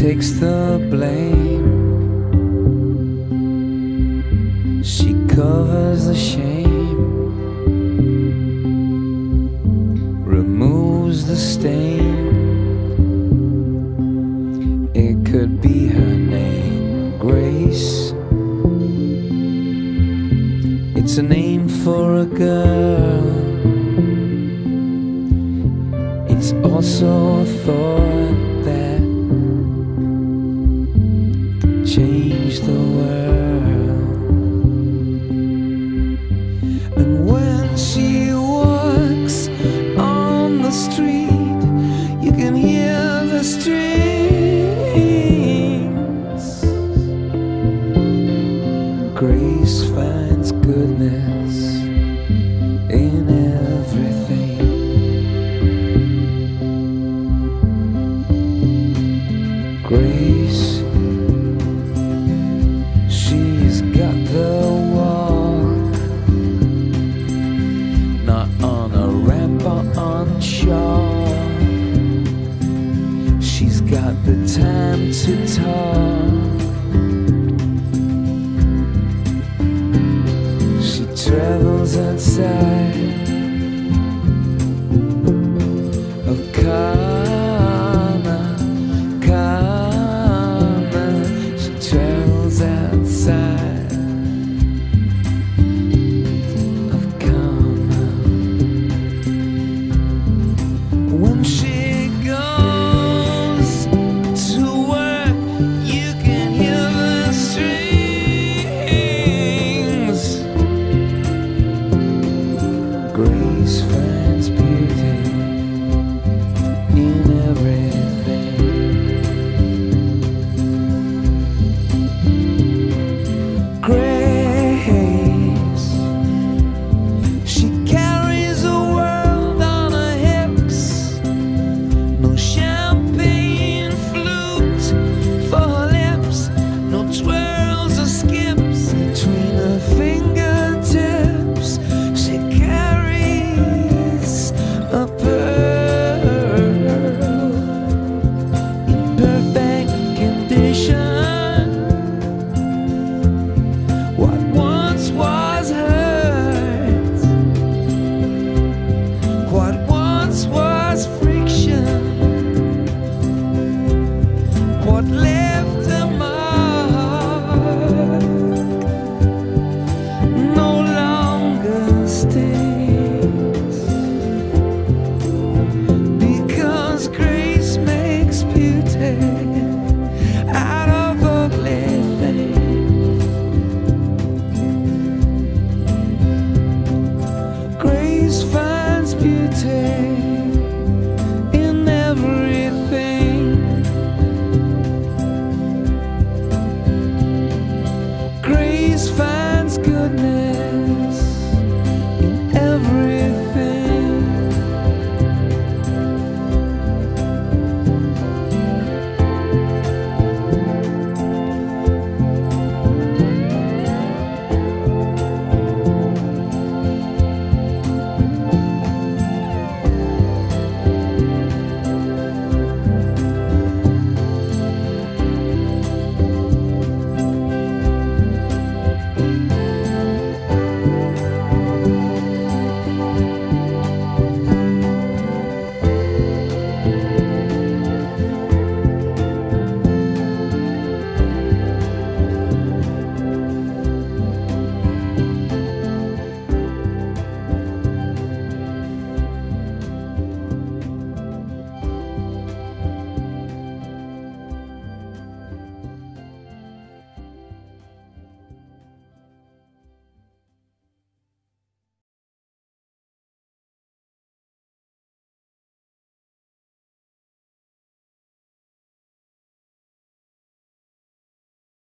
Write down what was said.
takes the blame. She covers the shame, removes the stain. It could be her name, Grace. It's a name for a girl. It's also a thought that changed the world. And when she walks on the street, you can hear the strings. Grace finds goodness in everything. Grace, she's got the walk, not on a ramp or on chalk. She's got the time to talk. She travels outside of car. Outside of karma. When she goes to work, you can hear the strings. Grace finds beauty in everything. Grace, she carries the world on her hips. No champagne flute for her lips, no twirls or skips between her fingertips. She carries a pearl in perfect condition. What once was hurt, what once was friction, what left a mark, no longer stays. Because grace makes beauty out of ugly things. Grace